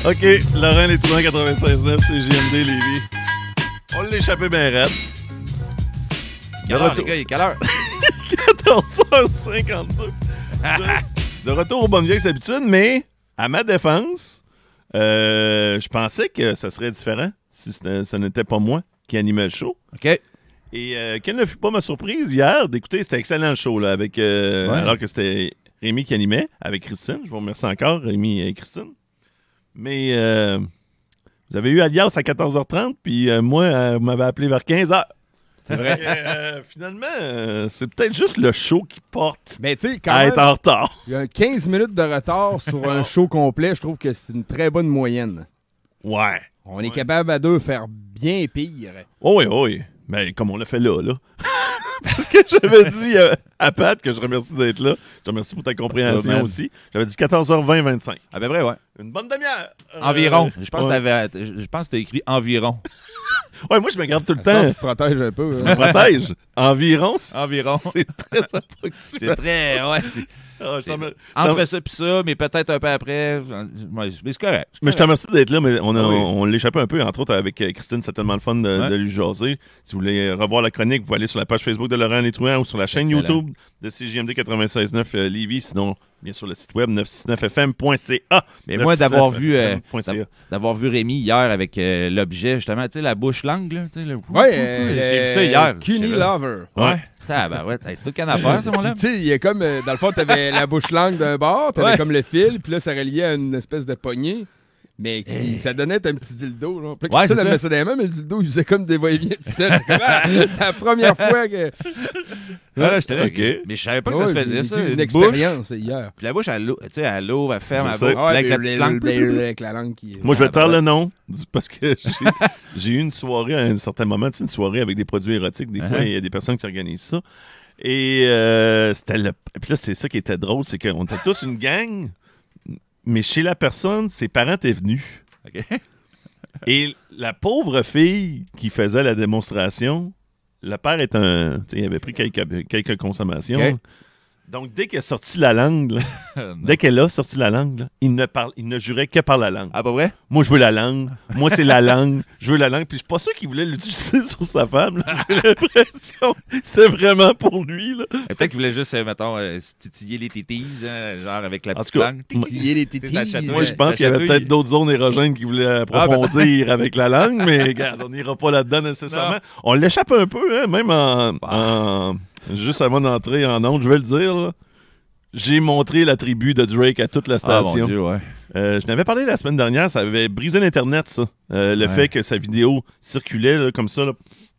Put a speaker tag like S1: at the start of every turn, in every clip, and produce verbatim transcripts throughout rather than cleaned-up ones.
S1: OK, Laurent Les Tourants quatre-vingt-seize neuf, c'est J M D Lévis. On l'a échappé bien raide.
S2: Quelle heure, les gars, il est quelle heure?
S1: quatorze heures cinquante-deux. De, de retour aux bonnes vieilles habitudes, mais à ma défense, euh, je pensais que ça serait différent si ce n'était pas moi qui animais le show.
S2: OK.
S1: Et euh, quelle ne fut pas ma surprise hier d'écouter, c'était excellent le show, là, avec, euh,
S2: ouais.
S1: alors que c'était Rémi qui animait, avec Christine. Je vous remercie encore, Rémi et Christine. Mais euh, vous avez eu Alias à quatorze heures trente, puis euh, moi, euh, vous m'avez appelé vers quinze heures.
S2: C'est vrai.
S1: Et, euh, finalement, euh, c'est peut-être juste le show qui porte
S3: Mais tu sais, quand
S1: à
S3: même,
S1: être en retard.
S3: il y a quinze minutes de retard sur un show complet. Je trouve que c'est une très bonne moyenne.
S1: Ouais.
S3: On est
S1: Ouais.
S3: capable à deux de faire bien pire.
S1: Oh oui, oh oui. Mais comme on l'a fait là, là. Parce que j'avais dit euh, à Pat que je remercie d'être là. Je te remercie pour ta compréhension
S2: man.
S1: aussi. J'avais dit quatorze heures vingt vingt-cinq.
S2: À peu près, ouais.
S1: Une bonne demi-heure. Euh,
S2: Environ. Je pense
S1: ouais.
S2: que t'avais, je pense que t'as écrit environ.
S1: Ouais, moi, je me garde tout le
S3: Ça,
S1: temps.
S3: tu te protèges un peu.
S1: Je
S3: hein.
S1: me protège. Environ.
S2: Environ.
S1: C'est très approximatif.
S2: C'est très, ouais. c'est-
S1: Ah, je
S2: c'est-
S1: t'en remer-
S2: Entre ça puis ça, mais peut-être un peu après. Ouais, mais c'est correct. c'est
S1: Mais je te remercie d'être là, mais on, a,
S2: Ah oui.
S1: on l'échappait un peu, entre autres avec euh, Christine, c'est tellement le fun de,
S2: Ouais.
S1: de lui jaser. Si vous voulez revoir la chronique, vous pouvez aller sur la page Facebook de Laurent Les Truands ou sur la chaîne
S2: Excellent.
S1: YouTube de C J M D quatre-vingt-seize neuf euh, Lévis, sinon, bien sûr, le site web neuf cent soixante-neuf F M point C A.
S2: Mais moi, d'avoir vu, euh,
S1: .ca.
S2: D'avoir vu Rémi hier avec euh, l'objet, justement, tu sais, la bouche langue, là. tu sais, le-
S3: Ouais, euh,
S2: j'ai vu ça hier.
S3: Cuny
S2: J'étais là.
S3: Lover.
S2: Ouais. Ah, ben ouais, c'est tout qu'un affaire, ça, mon
S3: Puis,
S2: là.
S3: tu sais, il y a comme, euh, dans le fond, t'avais la bouche langue d'un bord, t'avais
S2: Ouais.
S3: comme le fil, puis là, ça reliait à une espèce de poignée. Mais qui- ça donnait un petit dildo. Là. Puis là,
S2: Ouais,
S3: Christine,
S2: c'est
S3: elle
S2: ça.
S3: met ça dans les mains, mais le dildo, il faisait comme des va-et-vient tout seul. J'étais comme, ah, c'est la première fois que.
S2: Ouais, j'étais là.
S1: Ok.
S2: Mais je savais pas que
S3: Ouais,
S2: ça se faisait,
S3: j'ai
S2: ça.
S3: vécu
S2: Une
S3: Une
S2: bouche.
S3: expérience hier.
S2: Puis la bouche, elle l'ouvre, tu sais, elle l'ouvre, elle ferme,
S1: Je
S2: elle
S1: sais.
S2: va avec la petite langue.
S3: Avec la langue qui.
S1: Moi, je vais te
S2: Ah,
S1: taire
S2: ben
S1: le nom du- parce que j'ai- j'ai eu une soirée à un certain moment, tu sais, une soirée avec des produits érotiques. Des fois,
S2: Uh-huh.
S1: il y a des personnes qui organisent ça. Et euh, c'était le. Puis là, c'est ça qui était drôle, c'est qu'on était tous une gang, mais chez la personne, ses parents étaient venus.
S2: OK.
S1: Et la pauvre fille qui faisait la démonstration, le père est un. Tu sais, il avait pris quelques, quelques consommations.
S2: OK.
S1: Donc, dès qu'elle a sorti la langue, là, dès qu'elle a sorti la langue, là, il, ne parle, il ne jurait que par la langue.
S2: Ah, pas vrai?
S1: Moi, je veux la langue. Moi, c'est la langue. Je veux la langue. Puis, je suis pas sûr qu'il voulait l'utiliser sur sa femme. là. J'ai l'impression que c'était vraiment pour lui. Là.
S2: Et peut-être qu'il voulait juste, euh, mettons, euh, se titiller les tétises, hein, genre avec la
S1: En
S2: petite
S1: tout cas,
S2: langue.
S1: moi-
S3: Titiller les
S2: Ça
S3: tétis.
S2: chatouille.
S1: Moi, je pense
S2: ça
S1: qu'il y avait
S2: chatouille.
S1: peut-être d'autres zones érogènes qu'il voulait approfondir avec la langue, mais regarde, on n'ira pas là-dedans nécessairement.
S2: Non.
S1: On l'échappe un peu, hein, même en,
S2: Bah.
S1: en- juste avant d'entrer en onde, je vais le dire. là. J'ai montré la tribu de Drake à toute la
S2: Ah, mon
S1: station.
S2: Dieu, ouais.
S1: Euh, je n'avais parlé la semaine dernière, ça avait brisé l'Internet, ça. Euh, le
S2: Ouais.
S1: fait que sa vidéo circulait là, comme ça, là,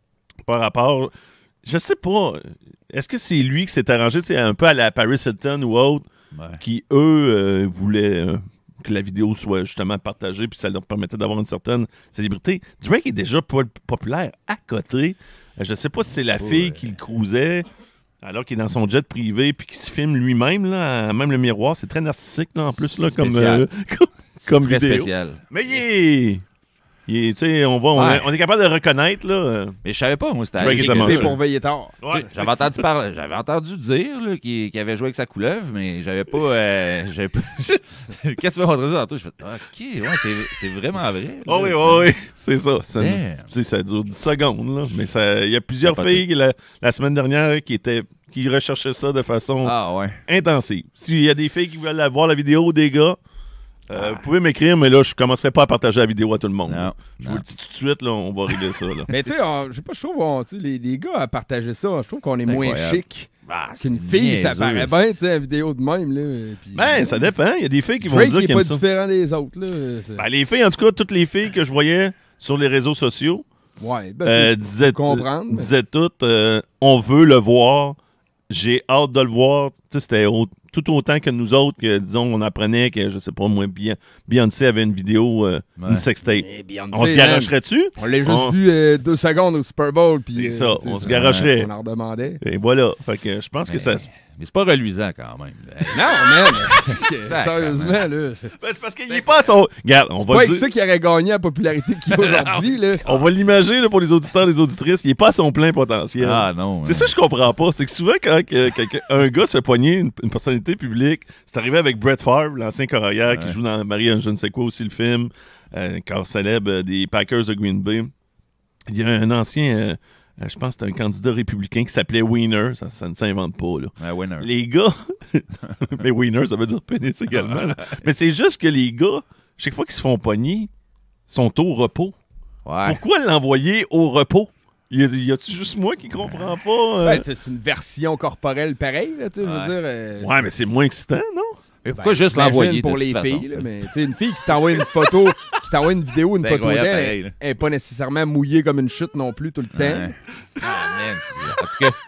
S1: par rapport. Je sais pas. Est-ce que c'est lui qui s'est arrangé, tu sais, un peu à la Paris Hilton ou autre,
S2: Ouais.
S1: qui, eux, euh, voulaient euh, que la vidéo soit justement partagée, puis ça leur permettait d'avoir une certaine célébrité. Drake est déjà po- populaire à côté. Euh, je sais pas si c'est la fille
S2: ouais.
S1: qui le cruisait. Alors qu'il est dans son jet privé puis qu'il se filme lui-même, là, à même le miroir, c'est très narcissique là, en plus là,
S2: C'est
S1: comme,
S2: spécial.
S1: euh, comme, comme
S2: Très
S1: vidéo.
S2: spécial.
S1: Mais il est, il est, tu sais, on, va, on,
S2: Ouais.
S1: est, on est capable de reconnaître là. euh,
S2: Mais je savais pas, moi, c'était
S1: Drake
S2: j'ai-
S1: est amorcé.
S3: Coupé pour veiller tard.
S1: Ouais,
S2: J'avais entendu parler, j'avais entendu dire là, qu'il, qu'il avait joué avec sa couleuvre, mais j'avais pas. euh, j'avais pas Qu'est-ce que tu m'as montré ça tantôt? Je fais OK, ouais, c'est, c'est vraiment vrai.
S1: Oh oui, oui, oui, c'est ça. Ça,
S2: Damn.
S1: tu sais, ça dure dix secondes, là. Mais ça- il y a plusieurs
S2: Capoté.
S1: filles la, la semaine dernière qui étaient qui recherchaient ça de façon
S2: Ah ouais.
S1: intensive. S'il y a des filles qui veulent la- voir la vidéo, des gars, euh,
S2: Ah.
S1: vous pouvez m'écrire, mais là, je commencerai pas à partager la vidéo à tout le monde.
S2: Non.
S1: Je
S2: non.
S1: vous le dis tout de suite, là, on va régler ça. Là.
S3: Mais tu sais, on- je sais pas, je trouve, on- tu sais, les, les gars à partager ça, je trouve qu'on est
S2: C'est
S3: moins
S2: incroyable.
S3: chic
S2: Ah,
S3: qu'une
S2: c'est
S3: fille, ça
S2: niaiseux.
S3: paraît bien, tu sais, la vidéo de même, là. Puis-
S1: Ben, ça dépend. Il y a des filles qui vont
S3: Drake,
S1: dire
S3: il
S1: qu'ils
S3: est pas
S1: aiment ça.
S3: différent des autres, là. C'est-
S1: Ben, les filles, en tout cas, toutes les filles que je voyais sur les réseaux sociaux
S3: Ouais, ben,
S1: euh,
S3: tu
S1: disaient,
S3: peux comprendre. mais-
S1: disaient toutes euh, on veut le voir, j'ai hâte de le voir. Tu sais, c'était au- tout autant que nous autres, que disons, on apprenait que, je sais pas, moi, Bien- Beyoncé avait une vidéo, euh,
S2: Ouais.
S1: une sextape.
S3: Eh, Beyoncé,
S1: On se
S3: man,
S1: garocherait-tu?
S3: On l'a juste
S1: On-
S3: vu euh, deux secondes au Super Bowl. puis,
S1: C'est
S3: euh,
S1: ça,
S3: tu sais,
S1: on se garocherait.
S3: On en redemandait.
S1: Et voilà. Fait que je pense que ça,
S2: Mais c'est pas reluisant quand même. Là.
S3: Non, man!
S2: Sacrément.
S3: Sérieusement, là.
S1: Ben, c'est parce qu'il est pas à son... Regarde, on
S3: C'est
S1: va
S3: pas
S1: le
S3: avec
S1: dire...
S3: ça qu'il aurait gagné la popularité qu'il a aujourd'hui, là.
S1: On va l'imager là, pour les auditeurs et les auditrices. Il est pas à son plein potentiel.
S2: Ah non.
S1: C'est
S2: hein.
S1: ça que je comprends pas. C'est que souvent, quand que- quelqu'un- un gars se fait poigner une, une personnalité publique, c'est arrivé avec Brett Favre, l'ancien carrière,
S2: Ouais.
S1: qui joue dans Marie, je ne sais quoi aussi, le film, euh, corps célèbre euh, des Packers de Green Bay. Il y a un ancien, euh, euh, je pense que c'était un candidat républicain qui s'appelait Wiener. Ça, ça ne s'invente pas, là.
S2: Un winner.
S1: Les gars, mais Wiener, ça veut dire pénis également. là. Mais c'est juste que les gars, chaque fois qu'ils se font pogner, sont au repos.
S2: Ouais.
S1: Pourquoi l'envoyer au repos? Y a- y a-tu juste moi qui comprends pas? euh?
S3: Ben, tu sais, c'est une version corporelle pareille, là, tu sais, je
S2: Ouais.
S3: veux dire. euh,
S1: Ouais, mais c'est moins excitant, non?
S2: Mais pourquoi
S3: ben,
S2: juste
S3: j'imagine
S2: l'envoyer
S3: pour
S2: de
S3: les
S2: toute
S3: filles,
S2: façon,
S3: là,
S2: tu sais?
S3: mais tu sais, une fille qui t'envoie une photo, qui t'envoie une vidéo, une
S2: C'est
S3: photo
S2: incroyable,
S3: d'elle,
S2: pareil,
S3: elle,
S2: là.
S3: elle est pas nécessairement mouillée comme une chute non plus tout le temps.
S2: Ouais. Ah, man, c'est- en tout cas,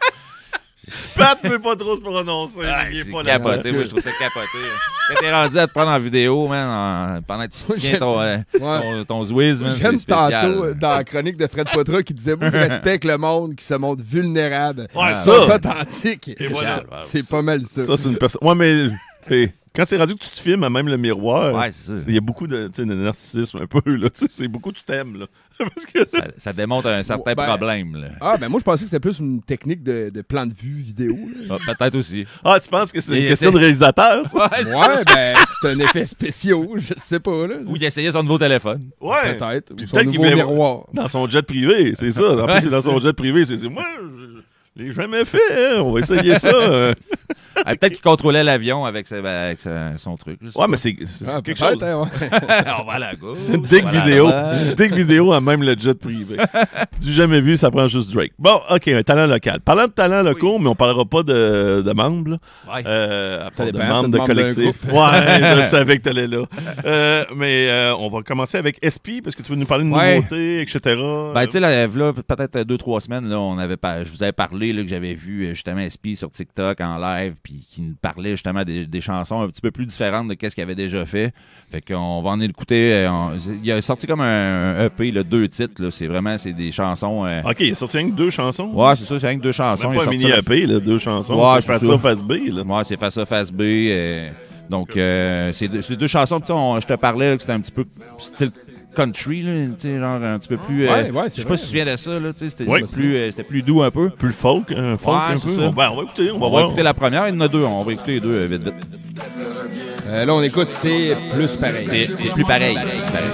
S1: Pat ne veut pas trop se prononcer.
S2: ah,
S1: il est
S2: c'est
S1: pas là.
S2: capoté. Moi, je trouve ça capoté. Quand t'es rendu à te prendre en vidéo, man, en- pendant que tu te tiens
S3: J'aime-
S2: ton, euh,
S3: Ouais.
S2: ton, ton Zwiz, man,
S3: J'aime
S2: c'est spécial.
S3: tantôt euh, dans la chronique de Fred Poitras qui disait: moi, je respecte le monde qui se montre vulnérable.
S1: Ouais,
S3: Ils
S1: ça.
S3: sont authentiques.
S1: Et voilà.
S3: C'est pas mal ça.
S1: Ça, c'est une personne. Ouais, mais t'sais, quand c'est rendu que tu te filmes à même le miroir,
S2: Ouais, c'est ça.
S1: il y a beaucoup de, t'sais, de narcissisme un peu. Là, t'sais, c'est beaucoup tu t'aimes. Là. Parce que-
S2: Ça, ça démontre un certain
S3: Ouais, ben-
S2: problème. Là.
S3: Ah, ben moi, je pensais que c'était plus une technique de, de plan de vue vidéo. là.
S2: Ah, peut-être aussi.
S1: Ah, tu penses que c'est une
S2: Et
S1: question
S2: c'est-
S1: de réalisateur, ça?
S2: Ouais, c'est-
S3: Ouais, ben, c'est un effet spécial, je sais pas, là.
S2: Ou il essayait son nouveau téléphone.
S1: Ouais.
S3: Peut-être. Ou
S1: Puis
S3: son
S1: peut-être qu'il
S3: nouveau
S1: voulait-
S3: miroir.
S1: Dans son jet privé, c'est ça. En
S2: Ouais,
S1: plus, c'est dans
S2: c'est
S1: son jet privé. C'est c'est- moi, je, je l'ai jamais fait. Hein. On va essayer ça. euh.
S2: Ah, peut-être qu'il contrôlait l'avion avec, sa- avec sa- son truc. je sais
S1: Ouais,
S2: pas.
S1: mais c'est c'est
S3: Ah,
S1: quelque
S3: peut-être,
S1: chose.
S3: hein, ouais.
S2: On va à la gauche.
S1: Dick
S2: on va à la
S1: vidéo.
S2: droite.
S1: Dick vidéo à même le jet privé. Du jamais vu, ça prend juste Drake. Bon, OK, un talent local. Parlant de talents locaux, mais on parlera pas de, de membres. là.
S2: Ouais.
S1: Euh, à part de
S3: dépend,
S1: membres
S3: peut-être
S1: de
S3: membre d'un
S1: collectif. Ouais, je savais que t'allais là. Euh, mais euh, on va commencer avec S P, parce que tu veux nous parler de
S2: Ouais.
S1: nouveautés, et cetera.
S2: Ben, tu sais, là, là, peut-être deux, trois semaines, là, on avait pas, je vous avais parlé là, que j'avais vu euh, justement S P sur TikTok en live, puis qui nous parlait justement des, des chansons un petit peu plus différentes de ce qu'il avait déjà fait. Fait qu'on va en écouter. euh, on- il a sorti comme un, un E P, là, deux titres. Là, c'est vraiment c'est des chansons. euh,
S1: OK, il a sorti rien que deux chansons.
S2: Ouais, c'est ça, c'est rien que deux chansons.
S1: Même
S2: Il a
S1: pas un
S2: sorti
S1: mini
S2: ça-
S1: E P, là, deux chansons.
S2: Ouais,
S1: c'est face
S2: c'est
S1: A,
S2: ça.
S1: face B. Là.
S2: Ouais, c'est face A, face B. euh, donc, euh, c'est deux, c'est deux chansons. tu sais, on- Je te parlais là, que c'était un petit peu style country, là, tu sais, genre un petit peu plus. euh,
S3: Ouais, ouais,
S2: je
S3: c'est
S2: sais pas
S3: vrai.
S2: si tu te souviens de ça. Là, tu sais, c'était
S1: Ouais.
S2: c'était plus, euh, c'était plus doux un peu.
S1: Plus le folk, un folk
S2: Ouais,
S1: un
S2: c'est
S1: peu.
S2: ça.
S1: Bon, ben, on va écouter, on va
S2: On va
S1: voir.
S2: écouter la première. Il y en a deux. On va écouter les deux euh, vite, vite.
S3: Euh, là, on écoute, c'est plus pareil.
S2: C'est c'est plus pareil. pareil.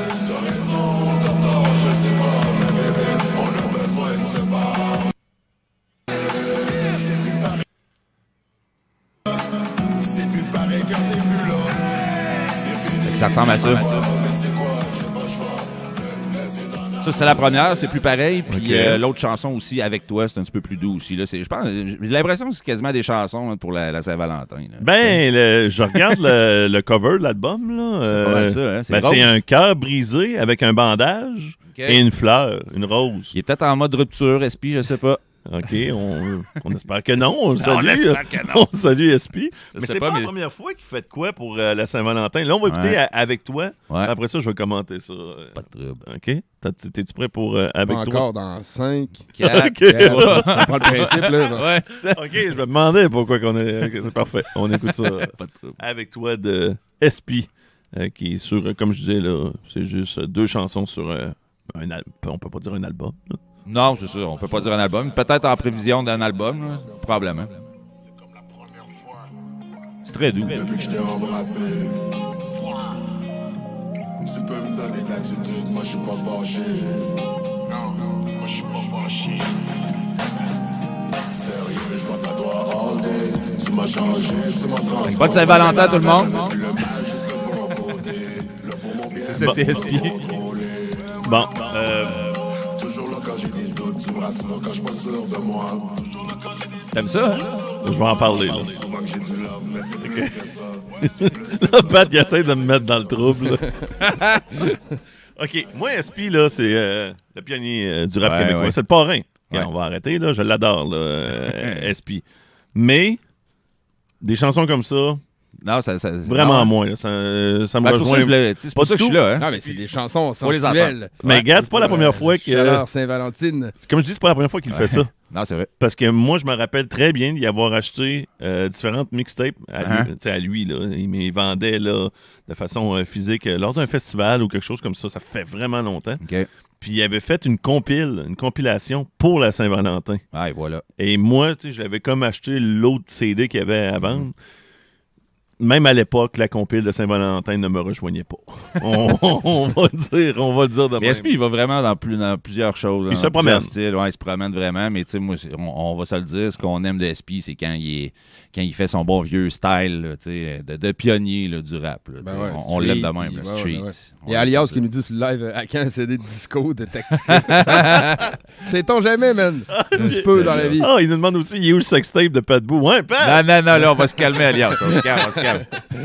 S2: Ça ressemble à ça. Ça, c'est la première, c'est plus pareil. Puis
S1: Ok.
S2: euh, l'autre chanson aussi, Avec toi, c'est un petit peu plus doux aussi. Là. C'est- Je pense, j'ai l'impression que c'est quasiment des chansons là, pour la, la Saint-Valentin. là.
S1: Ben, le- je regarde le, le cover de l'album. là.
S2: C'est pas mal
S1: euh,
S2: ça, hein? C'est
S1: ben,
S2: rose.
S1: c'est un cœur brisé avec un bandage
S2: Ok.
S1: et une fleur, une rose.
S2: Il est peut-être en mode rupture, S P, je sais pas.
S1: OK, on, on espère que non. On le
S2: On
S1: salue.
S2: espère que non.
S1: On salue S P.
S2: Je
S1: Mais
S2: sais
S1: c'est
S2: pas,
S1: pas,
S2: mais-
S1: la première fois qu'il fait de quoi pour euh, la Saint-Valentin. Là, on va écouter
S2: Ouais.
S1: à- Avec toi.
S2: Ouais.
S1: Après ça, je vais commenter ça. euh,
S2: Pas de trouble.
S1: OK? T'as- T'es-tu prêt pour euh, Avec
S3: Pas
S1: toi?
S3: encore dans cinq.
S2: Quatre.
S1: OK.
S3: On prend le principe, là.
S2: Ouais, ça.
S1: OK, je me demandais pourquoi qu'on est. OK, c'est parfait. On écoute ça.
S2: Pas de trouble.
S1: Avec toi de S P, euh, qui est sur, euh, comme je disais, là, c'est juste euh, deux chansons sur euh, un album. On peut pas dire un album. là.
S2: Non, c'est ça. On peut pas dire un album. Peut-être en prévision d'un album, là. Probablement. C'est très doux.
S4: Depuis que je t'ai embrassé, tu peux me donner de l'attitude, moi je suis pas fâché. Non, moi je suis pas fâché. Sérieux, je pense à toi all day. Tu m'as changé, tu m'as transformé.
S2: Bonne Saint-Valentin, tout le monde.
S4: Le mal, juste le bon côté. Le pour mon bien,
S2: C'est ça, c'est S P.
S1: Bon, euh,
S4: toujours là quand j'ai des doutes. Tu me rassures quand je suis pas sûr de moi.
S2: T'aimes ça, hein?
S1: je vais en parler. Là.
S4: Souvent que j'ai du love, mais c'est plus que ça.
S1: Là, Pat, il essaie de me mettre dans le trouble. là. OK, moi, S P, là, c'est euh, le pionnier euh, du rap
S2: Ouais,
S1: québécois.
S2: ouais.
S1: C'est le parrain.
S2: Ouais.
S1: On va arrêter, là. Je l'adore, là, euh, S P. Mais, des chansons comme ça,
S2: Non, ça, ça,
S1: Vraiment
S2: non.
S1: moins. Là. Ça, ça me
S2: Ben, c'est pour ça
S1: rejoint.
S2: que je le- tu sais, c'est
S1: Pas
S2: pour ça
S1: du
S2: que je suis
S1: tout.
S2: là. Hein?
S3: Non, mais c'est des chansons
S2: Faut les
S3: sensuelles.
S1: Mais
S3: Ouais,
S1: regarde, c'est pas la
S3: pour,
S1: première
S3: euh,
S1: fois que.
S3: Chaleur Saint-Valentine.
S1: Comme je dis, c'est pas la première fois qu'il fait ça.
S2: Non, c'est vrai.
S1: Parce que moi, je me rappelle très bien d'y avoir acheté euh, différentes mixtapes à lui.
S2: Uh-huh.
S1: Tu sais, à lui là. Il me vendait là, de façon euh, physique euh, lors d'un festival ou quelque chose comme ça. Ça fait vraiment longtemps.
S2: OK.
S1: Puis il avait fait une compile, une compilation pour la Saint-Valentin.
S2: Ah, et voilà.
S1: Et moi, tu sais, j'avais comme acheté l'autre C D qu'il y avait à vendre. Même à l'époque, la compile de Saint-Valentin ne me rejoignait pas. On, on va le dire, on va le dire de
S2: Mais
S1: même.
S2: S P, il va vraiment dans, plus, dans plusieurs choses.
S1: Il
S2: dans
S1: se
S2: plusieurs
S1: promène.
S2: styles. Ouais, il se promène vraiment. Mais tu sais, moi, c'est- on, on va se le dire, ce qu'on aime de S P, c'est quand il est quand il fait son bon vieux style là, tu sais, de, de pionnier là, du rap. Là, tu sais.
S3: Ben ouais,
S2: on on l'aime de
S3: street,
S2: même,
S3: puis-
S2: là,
S3: ouais, ouais,
S2: street.
S3: ben ouais.
S2: On
S3: Il y a
S2: l'aime
S3: Alias
S2: comme
S3: qui
S2: ça.
S3: nous dit sur le live à quand un C D de disco de Tactica. C'est-on jamais, man. Tout se peut dans la vie.
S1: Ah, il nous demande aussi, il est où le sextape de Pat Boo? Ouais, Pat!
S2: Non, non, non, là, on va se calmer, Alias. On se calme, on se calme.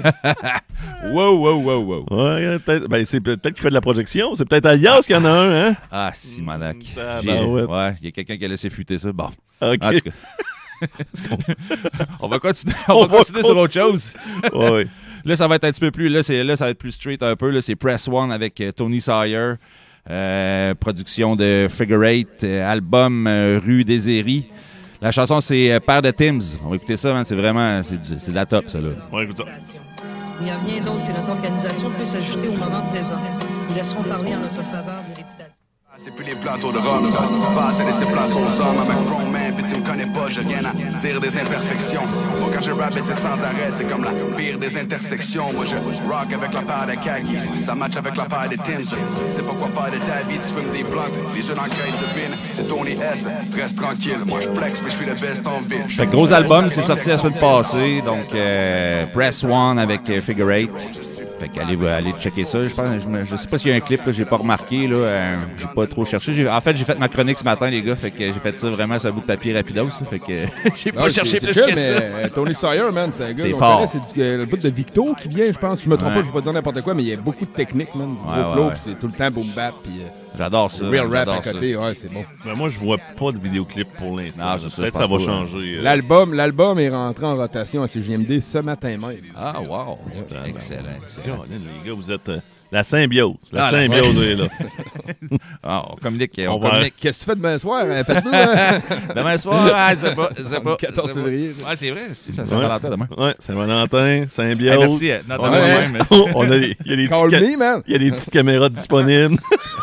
S2: Wow, wow, wow, wow.
S1: Ouais, peut-être. Ben, c'est peut-être qu'il fait de la projection. C'est peut-être Alias qu'il y en a un, hein?
S2: Ah, si, Manac.
S1: Mm,
S2: J'ai-
S1: tabarouette.
S2: Ouais, il y a quelqu'un qui a laissé fuiter ça. Bon,
S1: OK.
S2: en tout cas. on va continuer, on
S1: On
S2: va
S1: va
S2: continuer sur autre
S1: continuer.
S2: chose.
S1: Ouais.
S2: Là, ça va être un petit peu plus. Là, c'est, là ça va être plus straight un peu. Là, c'est Press One avec euh, Tony Sawyer. Euh, production de Figure Eight. euh, album euh, Rue des Airies. La chanson, c'est euh, Père de Tim's. On va écouter ça, man. C'est vraiment. C'est, du- c'est de la top, ça, là.
S1: Ouais, écoute ça.
S5: Il n'y a rien d'autre que notre organisation peut s'ajuster au moment présent. Nous laisserons parler en notre faveur des réputations.
S6: C'est plus les plateaux de Rome, ça se passe à laisser place aux hommes. I'm a grown man, puis tu me connais pas, j'ai rien à dire des imperfections. Moi quand je rappe, c'est sans arrêt, c'est comme la pire des intersections. Moi je rock avec la paire de khakis, ça match avec la paire de Tims. Tu sais pas quoi faire de ta vie, tu fumes des plantes, les yeux dans le caisse de bin. C'est Tony S, reste tranquille, moi je flex, mais je suis le best en ville.
S2: Fait que gros album, c'est sorti la semaine passée. Donc, euh, Press One avec euh, Figure Eight. Fait qu'allez allez checker ça. Je pense, je, me- je sais pas s'il y a un clip, là, j'ai pas remarqué. Là, euh, j'ai pas trop cherché. J'ai- en fait, j'ai fait ma chronique ce matin, les gars. Fait que j'ai fait ça vraiment sur un bout de papier rapidos. là. Fait que j'ai pas
S3: Ouais,
S2: cherché
S3: c'est-
S2: plus
S3: c'est
S2: que
S3: chill,
S2: ça.
S3: mais, euh, Tony Sawyer, man, c'est un gars
S2: C'est
S3: qu'on
S2: fort.
S3: connaît, c'est du- euh, le bout de Victo qui vient, je pense. Je me trompe
S2: Ouais.
S3: pas, je vais pas dire n'importe quoi, mais il y a beaucoup de techniques, man. Gros
S2: Ouais, ouais,
S3: flow,
S2: ouais.
S3: puis c'est tout le temps boom bap, puis euh,
S2: J'adore ça.
S3: real rap
S2: j'adore
S3: à
S2: ça.
S3: côté, ouais, c'est bon.
S1: Ben, moi, je vois pas de vidéoclip pour l'instant.
S2: Non, c'est ça,
S1: Peut-être
S2: je
S1: ça va
S2: pense pas,
S1: changer. euh.
S3: L'album, l'album est rentré en rotation à C J M D ce matin même.
S2: Ah, wow.
S1: ben,
S2: Excellent, excellent.
S1: Colin, les gars, vous êtes euh, la symbiose. La
S2: Ah, la
S1: symbiose est là.
S2: Ah, on communique. On,
S1: On va-
S2: communique.
S3: Qu'est-ce que tu fais demain soir, hein, Pat Boo, hein?
S2: Demain soir, ah, c'est pas. C'est pas.
S3: quatorze
S2: c'est pas.
S3: février.
S2: Ouais, c'est vrai. C'est ça,
S1: Ouais.
S2: ça Valentin demain.
S1: Ouais, Saint-Valentin, Symbiose.
S2: Hey, merci. euh, Note
S1: On
S2: à
S1: a,
S2: moi-même.
S1: on a des- il y a des
S3: Call
S1: petites ca-
S3: me, man.
S1: il y a des petites caméras disponibles.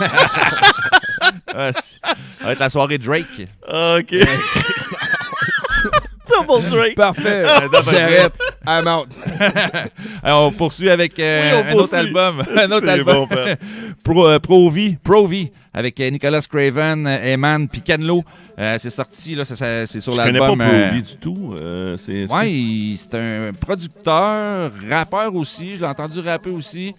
S2: Ah, c'est- ça va être la soirée Drake.
S1: OK. Double Drake.
S3: Parfait.
S2: double
S3: J'arrête. I'm out.
S2: Alors, on poursuit avec euh,
S1: Oui, on
S2: un autre
S1: poursuit.
S2: album. Un autre
S1: C'est
S2: album.
S1: bon, Pat.
S2: Pro, euh, Pro-V, Pro-V, avec euh, Nicolas Craven, euh, Eman, puis Canlo. Euh, c'est sorti, là, ça, ça- c'est sur
S1: Je connais
S2: l'album.
S1: pas
S2: euh,
S1: Pro-V du tout. Euh, c'est, c'est-
S2: Ouais, il- c'est un producteur, rappeur aussi. Je l'ai entendu rapper aussi.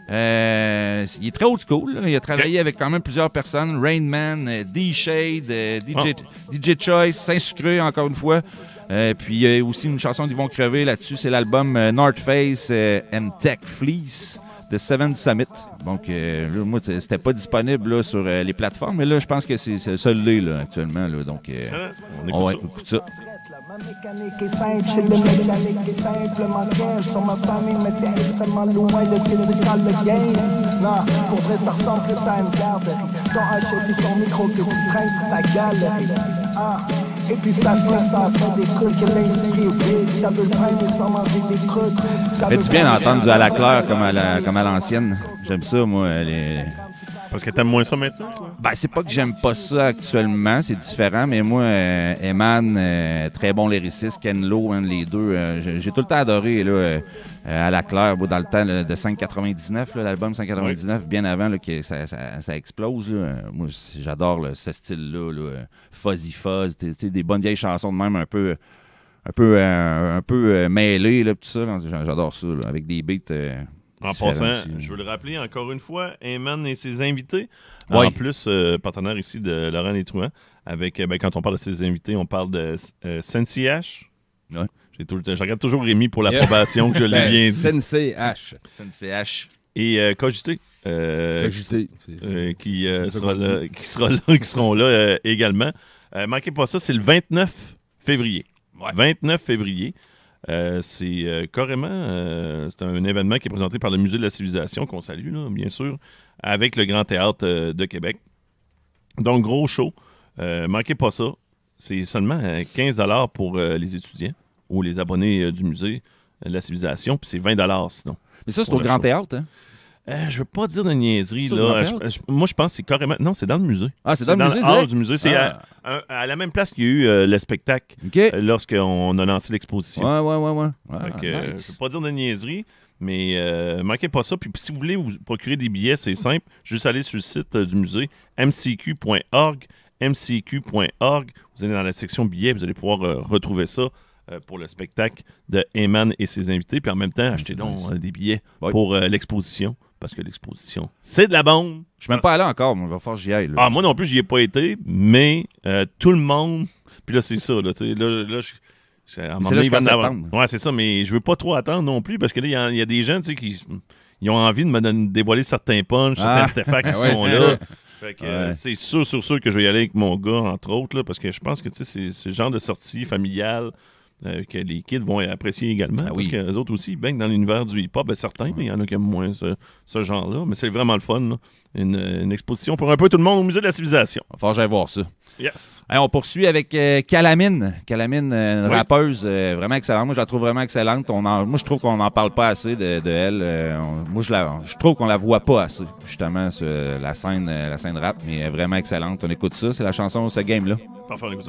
S2: Euh, il est très old school. là. Il a travaillé avec quand même plusieurs personnes. Rain Man, euh, D-Shade, euh, D J, D J Choice, Saint-Sucré, encore une fois. Euh, puis il y a aussi une chanson d'Yvon Crevé là-dessus. C'est l'album euh, North Face euh, and Tech Fleece de Seven Summit. Donc, euh, là, moi, t- c'était pas disponible là, sur euh, les plateformes. Mais là, je pense que c'est c'est ça l'est là, actuellement. Là. Donc, euh,
S1: On écoute
S2: on va
S1: ça.
S2: écouter ça.
S7: Ma mécanique est simple, chez le mécanique est simplement qu'elle sur ma famille me tient extrêmement loin de ce que tu calmes le game. Non, pour vrai ça ressemble plus à une garderie. Ton H S et ton micro que tu traînes sur ta galerie. Ah, et puis ça sent, ça fait des trucs que l'industrie oublie. Ça veut se prendre sans manger des croûtes. Ça
S2: Fait
S7: veut
S2: du bien
S7: prendre-
S2: d'entendre du à la claire comme à la- comme à l'ancienne. J'aime ça, moi. Les...
S1: Parce que t'aimes moins ça maintenant, toi?
S2: Ben, c'est pas que j'aime pas ça actuellement, c'est différent, mais moi, euh, Eman, euh, très bon lyriciste, Ken Lo, hein, les deux, euh, j'ai j'ai tout le temps adoré là, euh, à la claire, moi, dans le temps là, de cinq quatre-vingt-dix-neuf, là, l'album cinq quatre-vingt-dix-neuf, bien avant là, que ça, ça, ça explose. Là. Euh, Moi, c'est- j'adore là, ce style-là, là, euh, fuzzy fuzz, tu sais, des bonnes vieilles chansons de même un peu, un peu, euh, un peu euh, mêlées, là, tout ça. là. J'a- J'adore ça, là, avec des beats. euh,
S1: En
S2: différents
S1: passant,
S2: aussi.
S1: je veux le rappeler encore une fois, Eman et ses invités.
S2: Oui.
S1: En plus, euh, partenaire ici de Laurent Létrouin. Avec, euh, ben, quand on parle de ses invités, on parle de euh, Sensi H.
S2: Ouais.
S1: J'ai tout- je regarde toujours Rémi pour l'approbation que je lui
S3: Ben,
S1: viens dit.
S3: Sensei H.
S2: C N C H.
S1: Et euh, Cogité. euh,
S3: Cogité. C'est- c'est-
S1: euh, qui, euh,
S3: C'est ça
S1: sera
S3: qu'on
S1: là, qui, sera là, qui seront là euh, également. Euh, manquez pas ça, c'est le vingt-neuf février.
S2: Ouais.
S1: vingt-neuf février. Euh, c'est euh, carrément euh, c'est un événement qui est présenté par le Musée de la Civilisation, qu'on salue, là, bien sûr, avec le Grand Théâtre euh, de Québec. Donc, gros show. Euh, manquez pas ça. C'est seulement quinze dollars pour euh, les étudiants ou les abonnés euh, du Musée de la Civilisation, puis c'est vingt dollars sinon.
S2: Mais ça, c'est
S1: Pour
S2: au
S1: le
S2: Grand
S1: show.
S2: Théâtre, hein?
S1: Euh, je veux pas dire de niaiserie,
S2: C'est au Grand
S1: là.
S2: Théâtre?
S1: Je- je- moi, je pense que c'est carrément... Non, c'est dans le musée.
S2: Ah, c'est dans le musée,
S1: le hall
S2: direct?
S1: du musée. C'est
S2: Ah.
S1: à, à- à la même place qu'il y a eu euh, le spectacle
S2: OK.
S1: euh, lorsqu'on a lancé l'exposition.
S2: Ouais, ouais, ouais, ouais. Ah,
S1: Fait que, euh,
S2: nice.
S1: je veux pas dire de niaiserie, mais euh, manquez pas ça. Puis si vous voulez vous procurer des billets, c'est simple. Juste aller sur le site euh, du musée, m c q point org. m c q point org. Vous allez dans la section billets, vous allez pouvoir euh, retrouver ça euh, pour le spectacle de Heyman et ses invités. Puis en même temps, achetez donc
S2: nice.
S1: euh, des billets
S2: Ouais.
S1: pour euh, l'exposition. Parce que l'exposition, c'est de la bombe.
S2: Je suis même pas allé encore, mais il va falloir que j'y aille. Là.
S1: Ah, moi non plus, j'y ai pas été, mais euh, tout le monde. Puis là, c'est ça. Là, tu sais, là, là, je- je- à un moment
S2: c'est là
S1: donné,
S2: jusqu'à
S1: il va en avoir-
S2: septembre.
S1: Ouais, c'est ça, mais je veux pas trop attendre non plus parce que là, il y a- il y, a des gens tu sais, qui ils ont envie de me donner- dévoiler certains punchs, certains
S2: Ah.
S1: artefacts qui
S2: Ouais,
S1: sont
S2: c'est
S1: là.
S2: ça.
S1: Fait que, euh,
S2: Ouais.
S1: c'est sûr, sûr, sûr que je vais y aller avec mon gars, entre autres, là, parce que je pense que tu sais, c'est c'est le genre de sortie familiale euh, que les kids vont apprécier également.
S2: Ah
S1: parce
S2: oui.
S1: que les autres aussi, ils baignent dans l'univers du hip-hop. Ben, certains, mais il y en a qui aiment moins ce, ce genre-là. Mais c'est vraiment le fun. Là. Une, une exposition pour un peu tout le monde au Musée de la Civilisation.
S2: Il va falloir que j'aille voir ça.
S1: Yes.
S2: Hey, on poursuit avec euh, Calamine. Calamine, euh, une
S1: Oui.
S2: rappeuse euh, vraiment excellente. Moi, je la trouve vraiment excellente. On en- moi, je trouve qu'on n'en parle pas assez de, de elle. Euh, on- moi, je, la, je trouve qu'on la voit pas assez, justement, sur la scène, euh, la scène rap, mais elle est vraiment excellente. On écoute ça. C'est la chanson Ce Game-là.
S1: Parfait, on écoute ça.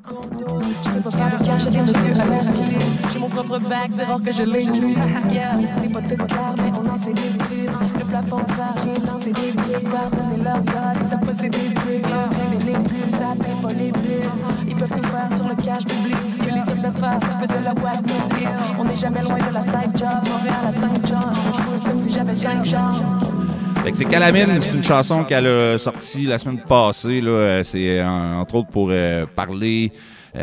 S8: Je peux pas faire de cash avec monsieur à l'air clé. J'ai mon propre bac, c'est rare que je l'inclus. Yeah, c'est pas tout clair, mais on en sait des trucs. Le plafond de verre, j'ai lancé des briques. Pardonnez leur God, ils savent pas c'est des trucs. Traîner les bulles, ça c'est pas les bulles. Ils peuvent tout faire sur le cash public. Mais les autres le faire, ça fait de la web music. On n'est jamais loin de la side job. Montréal à Saint-Jean. Je pose comme si j'avais cinq genres.
S2: Fait que c'est Calamine, c'est une chanson qu'elle a sortie la semaine passée. Là. Euh, C'est euh, entre autres pour euh, parler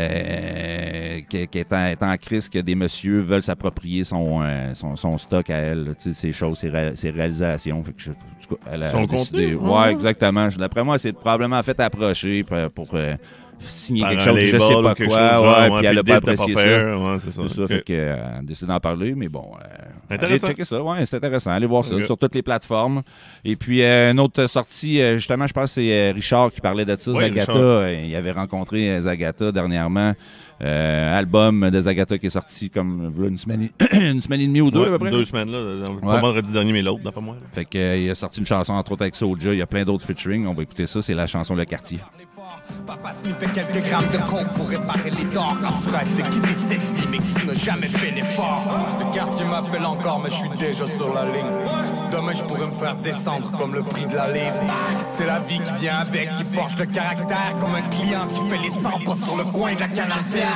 S2: euh, qu'elle qu'elle est, en- est en crise, que des messieurs veulent s'approprier son, euh, son, son stock à elle, là, tu sais, ses choses, ses, ré- ses réalisations. Fait que je- en tout cas, elle a
S1: Son
S2: décidé-
S1: contenu,
S2: Ouais,
S1: ouais.
S2: exactement. Je- D'après moi, c'est probablement fait approcher pour, pour, euh, signer
S1: Par
S2: quelque
S1: un
S2: chose, je
S1: label
S2: sais
S1: ou
S2: pas
S1: quelque
S2: quoi.
S1: chose, genre,
S2: ouais,
S1: ouais,
S2: puis elle a
S1: puis
S2: pas
S1: le deal, t'as
S2: apprécié
S1: pas
S2: ça.
S1: faire, ouais, c'est ça.
S2: C'est ça,
S1: Ok.
S2: fait qu'elle a décidé d'en parler, mais bon, euh, allez
S1: Intéressant.
S2: checker ça, ouais, c'est intéressant. Allez voir ça
S1: Ok.
S2: sur toutes les plateformes. Et puis, euh, une autre sortie, euh, justement, je pense que c'est euh, Richard qui parlait de ça,
S1: Oui,
S2: Zagata.
S1: Richard.
S2: Euh, il avait rencontré euh, Zagata dernièrement. Euh, album de Zagata qui est sorti comme voilà, une, semaine, et- une semaine et demie ou deux,
S1: Ouais,
S2: à peu près.
S1: deux semaines, là. Pas
S2: Ouais.
S1: vendredi dernier, mais l'autre, d'après moi. là.
S2: Fait que, euh, il a sorti une chanson, entre autres, avec Soulja. Il y a plein d'autres featuring. On va écouter ça. C'est la chanson Le Quartier.
S9: Papa sniffait quelques grammes de coke pour réparer les torts. Quand tu rêves de quitter cette vie, mais que tu n'as jamais fait l'effort. Le quartier m'appelle encore, mais je suis déjà sur la ligne. Demain, je pourrais me faire descendre comme le prix de la livre. C'est la vie qui vient avec, qui forge le caractère. Comme un client qui fait les cent pas sur le coin de la canardière.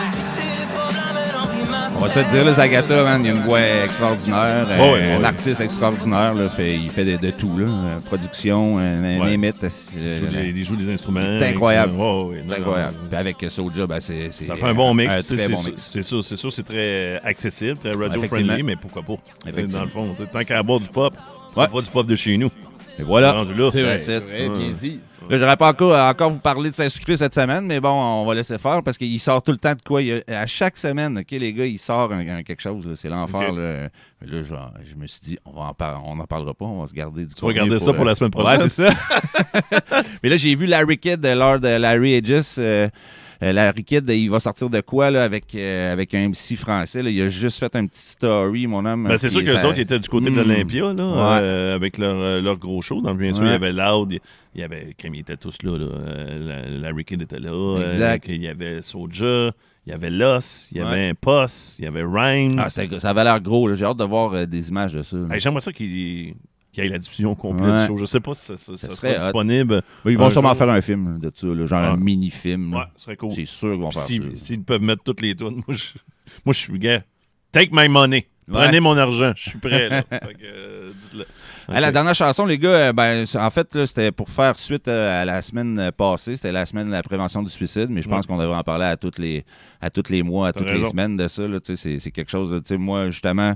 S2: On va se le dire, le Zagata, man, il a une voix extraordinaire. euh,
S1: Oh, ouais,
S2: un
S1: ouais.
S2: artiste extraordinaire. Là, fait, il fait de, de tout. Là. Euh, Production, euh,
S1: Ouais.
S2: limite.
S1: Il joue les- il joue les instruments.
S2: C'est incroyable.
S1: Ouais, ouais,
S2: C'est
S1: non,
S2: incroyable.
S1: non,
S2: Puis avec Soulja, ben, c'est. c'est,
S1: Ça fait un bon mix.
S2: euh,
S1: tu sais,
S2: très
S1: c'est
S2: bon
S1: sûr-
S2: mix.
S1: C'est sûr, c'est sûr, c'est très accessible, très
S2: Effectivement.
S1: radio-friendly, mais pourquoi pas?
S2: Effectivement.
S1: Dans le fond, tu sais, tant qu'à boire du pop,
S2: Ouais.
S1: on boit du pop de chez nous.
S2: Et voilà.
S1: Rendu là.
S3: C'est vrai,
S2: That's
S3: c'est
S2: it.
S3: vrai, bien dit.
S2: Là, j'aurais pas encore, encore vous parler de Saint-Sucré cette semaine, mais bon, on va laisser faire parce qu'il sort tout le temps de quoi. Il y a- à chaque semaine, OK, les gars, il sort un, un quelque chose. là, C'est l'enfer.
S1: OK.
S2: Là. Mais là, genre, je me suis dit, on va en par- on n'en parlera pas, on va se garder du
S1: Tu vas garder ça pour la semaine
S2: Ouais,
S1: prochaine.
S2: c'est ça. Mais là, j'ai vu Larry Kidd, lors de Larry Aegis. euh, euh, Larry Kidd, il va sortir de quoi là, avec, euh, avec un M C français? Là. Il a juste fait un petit story, mon homme.
S1: Ben, c'est
S2: puis
S1: sûr que les
S2: ça-
S1: autres ils étaient du côté
S2: Mm.
S1: de l'Olympia, là,
S2: Ouais.
S1: euh, avec leur, euh, leur gros show. Donc, bien sûr,
S2: Ouais.
S1: il y avait Loud, il y avait, comme ils étaient tous là, là euh, la- Larry Kidd était là, euh,
S2: Exact.
S1: il y avait Soulja, il y avait Loss, il y
S2: Ouais.
S1: avait un Post, il y avait Rhymes.
S2: Ah, c'était- ça avait l'air gros. là. J'ai hâte de voir euh, des images de ça. là.
S1: Hey, j'aimerais ça qu'il qu'il y ait la diffusion complète
S2: Ouais.
S1: du show. Je sais pas si ça, ça- ça
S2: Ça
S1: sera
S2: serait hot.
S1: disponible.
S2: Mais ils vont
S1: un
S2: sûrement
S1: jour.
S2: faire un film de ça, là, genre
S1: Ah.
S2: un mini-film. là.
S1: Ouais, ce serait cool.
S2: C'est sûr qu'ils vont
S1: Puis
S2: faire
S1: si-
S2: ça.
S1: S'ils peuvent mettre toutes les tunes, moi je, moi, je suis gars. Take my money. Prenez
S2: Ouais.
S1: mon argent. Je suis prêt. Là. Fait que, euh, dites-le.
S2: Ah, la
S1: Ok.
S2: dernière chanson, les gars, euh, ben, c'est- en fait, là, c'était pour faire suite euh, à la semaine euh, passée. C'était la semaine de la prévention du suicide, mais je pense
S1: Ouais.
S2: qu'on devrait en parler à toutes les, à toutes les mois, à
S1: T'as
S2: toutes les
S1: raison.
S2: semaines de ça. là, tu sais, C'est c'est quelque chose, de- tu sais, moi, justement,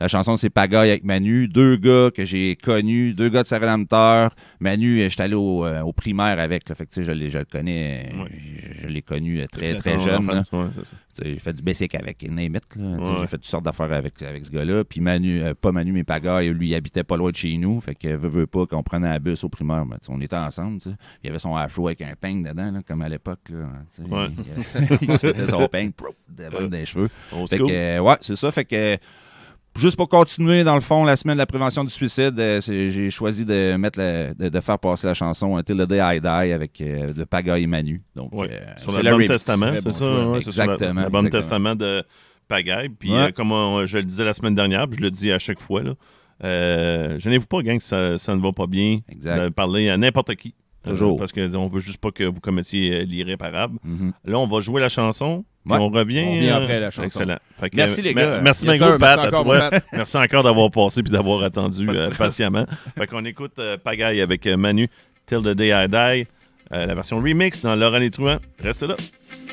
S2: La chanson, c'est Pagaille avec Manu. Deux gars que j'ai connus, deux gars de Saint-Rédempteur. Manu, j'étais allé au, euh, au primaire avec. Là, fait que, tu sais, je, l'ai- je le connais.
S1: Ouais.
S2: Je, je l'ai connu euh, très,
S1: Peut-être
S2: très
S1: en
S2: jeune. là.
S1: enfance, ouais, c'est ça.
S2: Tu sais, J'ai fait du basic avec Name It, là. Tu sais,
S1: Ouais.
S2: J'ai fait toutes sortes d'affaires avec, avec ce gars-là. Puis Manu, euh, pas Manu, mais Pagaille, lui, il habitait pas loin de chez nous. Fait que veut, veut pas qu'on prenait un bus au primaire. Mais, tu sais, on était ensemble. tu sais. Il y avait son afro avec un peigne dedans, là, comme à l'époque. Là, tu sais.
S1: Ouais.
S2: Il, il se mettait son peigne pro, devant des cheveux.
S1: Old
S2: Fait
S1: school.
S2: que, euh, ouais, c'est ça. Fait que, juste pour continuer, dans le fond, la semaine de la prévention du suicide, euh, c'est- j'ai choisi de mettre la- de, de faire passer la chanson Until the Day I Die avec euh, de Pagaille et Manu. Donc,
S1: Ouais.
S2: euh,
S1: Sur
S2: c'est
S1: l'album
S2: remix.
S1: Testament,
S3: Très
S1: c'est
S3: bon
S1: ça?
S3: choix.
S1: Ouais, c'est sur la-
S2: Exactement,
S1: L'album
S2: exactement.
S1: Testament de Pagaille. Puis,
S2: Ouais.
S1: euh, comme on- je le disais la semaine dernière, puis je le dis à chaque fois, là, euh, gênez-vous pas, gang, que ça, ça ne va pas bien.
S2: Exact.
S1: de parler à n'importe qui. Euh,
S2: Toujours.
S1: parce qu'on veut juste pas que vous commettiez euh, l'irréparable.
S2: Mhm.
S1: Là, on va jouer la chanson. Puis
S2: Ouais.
S1: on revient.
S3: On revient
S1: euh,
S3: après la chanson.
S1: Excellent. Fait que,
S2: Merci,
S1: euh,
S2: les
S1: mer-
S2: gars.
S1: Merci,
S3: Yes,
S1: bien
S3: sir.
S1: gros, Pat,
S3: Merci
S1: à
S3: encore,
S1: toi.
S3: mon Pat.
S1: Merci encore d'avoir passé puis d'avoir attendu euh, patiemment. Fait qu'on écoute euh, Pagaille avec euh, Manu, Till the Day I Die, euh, la version remix dans Laurent Les Truands. Restez là.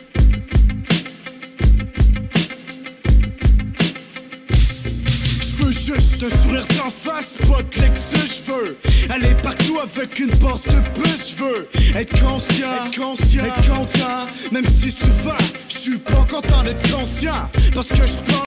S4: Je veux juste un sourire d'en face, pas de l'ex, je veux aller partout avec une bosse de bus, je veux être conscient, être conscient, être content, même si souvent je suis pas content d'être conscient, parce que je pense